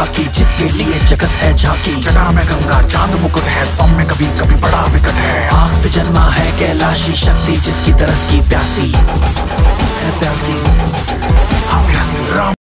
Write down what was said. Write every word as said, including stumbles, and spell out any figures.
बाकी, जिसके लिए जगत है झांकी। जटा में गंगा चांद मुकुट है, सौम्य कभी कभी बड़ा विकट है। आग से जन्मा है कैलाशी, शक्ति जिसकी तरस की प्यासी है प्यासी। हाँ प्यासी राम